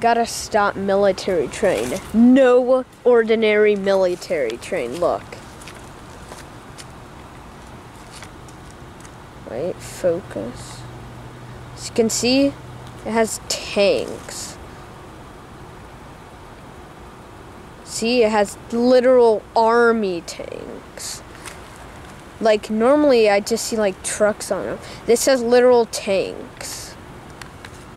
Gotta stop military train. No ordinary military train. Look. Wait, focus. As you can see, it has tanks. See, it has literal army tanks. Like, normally I just see like trucks on them. This has literal tanks.